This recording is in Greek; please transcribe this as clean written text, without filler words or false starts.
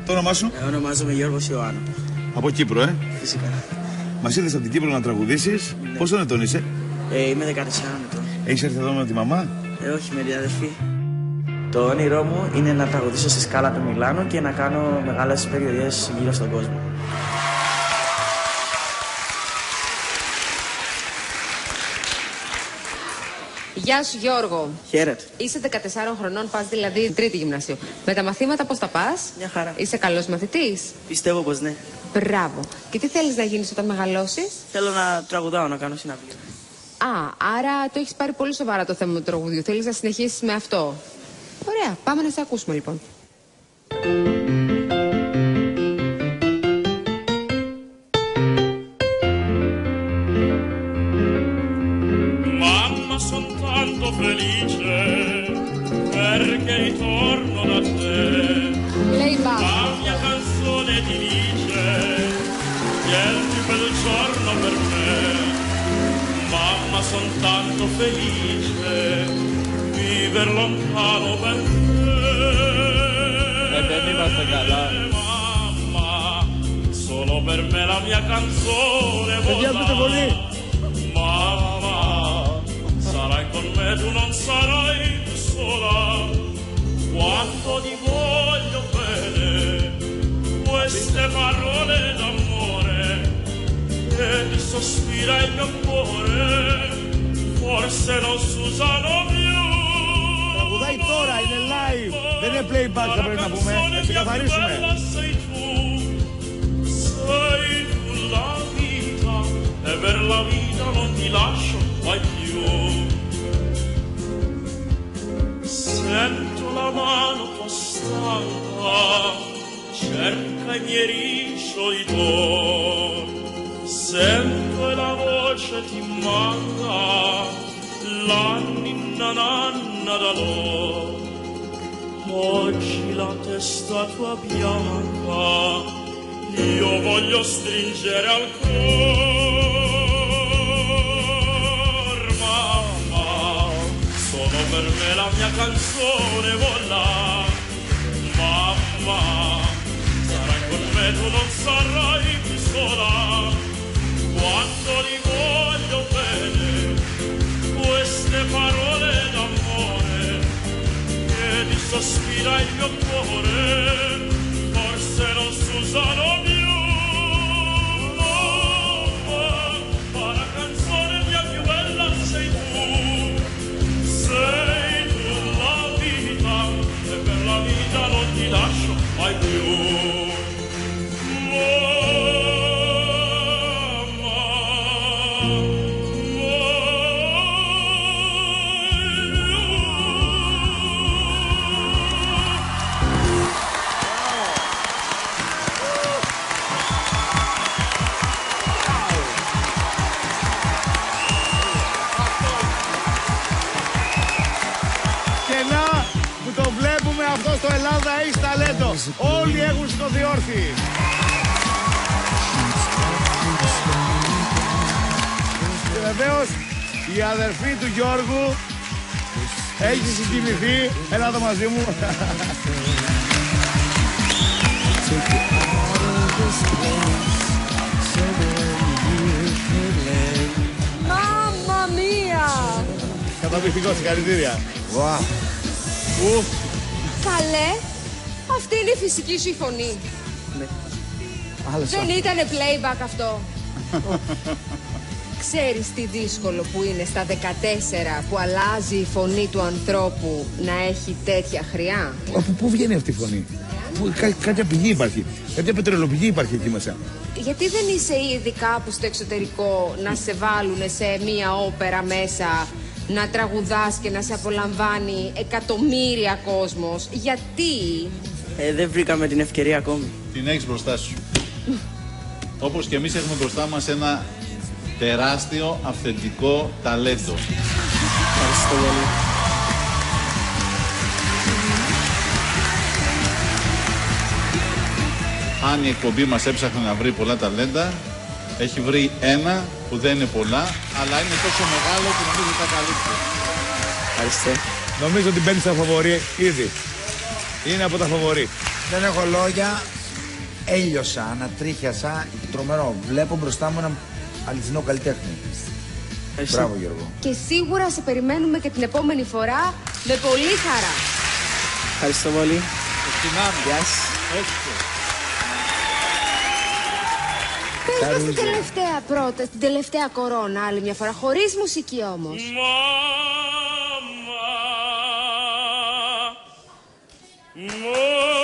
Το όνομά σου? Ονομάζομαι Γιώργος Ιωάννου. Από Κύπρο, Φυσικά. Μας ήρθες από την Κύπρο να τραγουδήσεις. Ναι. Πόσο ετών είσαι? Είμαι 14 ετών. Έχεις έρθει εδώ με τη μαμά? Όχι, με τη αδερφή. Το όνειρό μου είναι να τραγουδήσω στη Σκάλα του Μιλάνου και να κάνω μεγάλες περιοδίες γύρω στον κόσμο. Γεια σου Γιώργο. Χαίρετε. Είσαι 14 χρονών, πας δηλαδή τρίτη γυμνασίου. Με τα μαθήματα πώς τα πας? Μια χαρά. Είσαι καλός μαθητής? Πιστεύω πως ναι. Μπράβο. Και τι θέλεις να γίνεις όταν μεγαλώσεις? Θέλω να τραγουδάω, να κάνω συναυλία. Άρα το έχεις πάρει πολύ σοβαρά το θέμα του τραγουδιού. Θέλεις να συνεχίσεις με αυτό. Ωραία, πάμε να σε ακούσουμε λοιπόν. Felice perché ritorno da te. La mia canzone ti dice che è il più bel giorno per me. Mamma, son tanto felice viver lontano per te. Mamma, solo per me la mia canzone vola. Mamma, sarai con me, tu non sarai sola, quanto ti voglio bene, queste parole d'amore, che mi sospira il mio cuore, forse non si usano più. Τραγουδάει τώρα, είναι live, δεν είναι playback, θα πρέπει να πούμε, να ξεκαθαρίσουμε. Sei tu la vita, e per la vita non ti lascio mai più. Sento la mano tua stanca, cerca i miei riccioli tuoi, sento e la voce ti manca, la ninna nanna da loro. Oggi la testa tua bianca, io voglio stringere al cuore, mamma, sono per me la mia canzone vola, mamma, sarai con me, tu non sarai più sola, quanto ti voglio bene, queste parole d'amore, che ti sospira il mio cuore, forse non si usano più. Mai più. Αυτό στο Ελλάδα έχει ταλέντο. Όλοι έχουν σηκωθεί όρθιοι. Και βεβαίως η αδερφή του Γιώργου έχει συγκινηθεί. Έλα εδώ μαζί μου. Μάμμα μία! Καταπληκτικό, συγχαρητήρια. Καλέ, αυτή είναι η φυσική σου η φωνή. Ναι. Δεν ήτανε playback αυτό. Ξέρεις τι δύσκολο που είναι στα 14 που αλλάζει η φωνή του ανθρώπου να έχει τέτοια χρειά. Από πού βγαίνει αυτή η φωνή? Κάποια πηγή υπάρχει, κάποια πετρελοπηγή υπάρχει εκεί μέσα. Γιατί δεν είσαι ήδη κάπου στο εξωτερικό να σε βάλουνε σε μία όπερα μέσα, να τραγουδάς και να σε απολαμβάνει εκατομμύρια κόσμος? Γιατί? Δεν βρήκαμε την ευκαιρία ακόμη. Την έχεις μπροστά σου. Όπως και εμείς έχουμε μπροστά μας ένα τεράστιο αυθεντικό ταλέντο. Ευχαριστώ πολύ. Αν η εκπομπή μας έψαχνε να βρει πολλά ταλέντα, έχει βρει ένα που δεν είναι πολλά, αλλά είναι τόσο μεγάλο που νομίζω τα καλύπτει. Ευχαριστώ. Νομίζω ότι μπαίνει στα φαβορί ήδη. Είναι από τα φαβορί. Δεν έχω λόγια. έλειωσα, ανατρίχιασα, τρομερό. Βλέπω μπροστά μου έναν αληθινό καλλιτέχνη. Μπράβο, Γιώργο. Και σίγουρα σε περιμένουμε και την επόμενη φορά με πολύ χαρά. Ευχαριστώ πολύ. Γεια σας. Πες μας την τελευταία πρώτα, την τελευταία κορώνα, άλλη μια φορά, χωρίς μουσική όμως. Mamma,